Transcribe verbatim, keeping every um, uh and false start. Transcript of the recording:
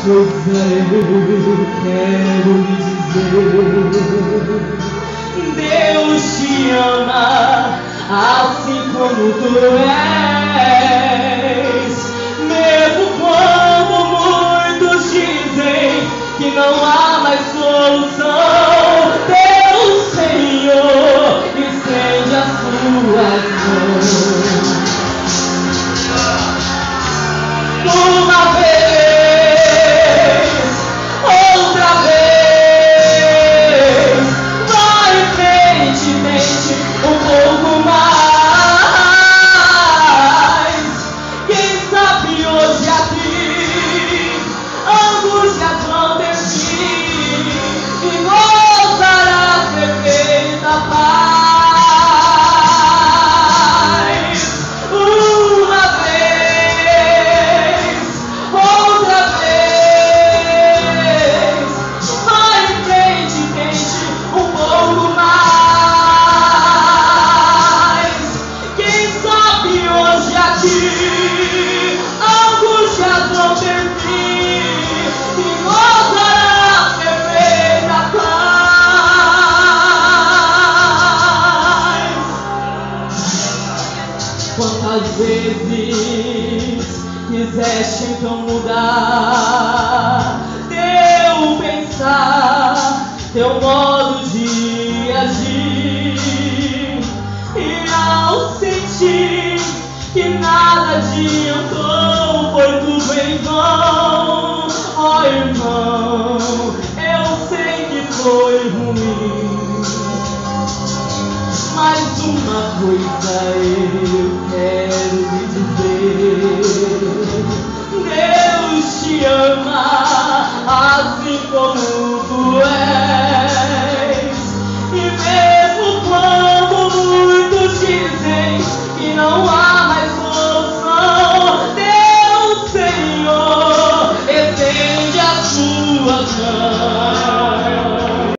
coisa eu quero lhe dizer: Deus te ama assim como tu és, mesmo quando muitos dizem que não há mais solução. Deus, Senhor, estende as suas mãos. Uma vez, outra vez, vai em frente, mente um pouco mais. Quem sabe hoje aqui angústias vão ter fim e gozarás perfeita paz. Uma vez, outra vez, vai em frente, tente um pouco mais. Quem sabe hoje aqui angústias vão ter fim e gozarás perfeita paz. Quantas vezes quiseste então mudar teu pensar, teu modo de agir, e ao sentir que nada adiantou, foi tudo em vão. Ó irmão, eu sei que foi ruim, mas uma coisa eu quero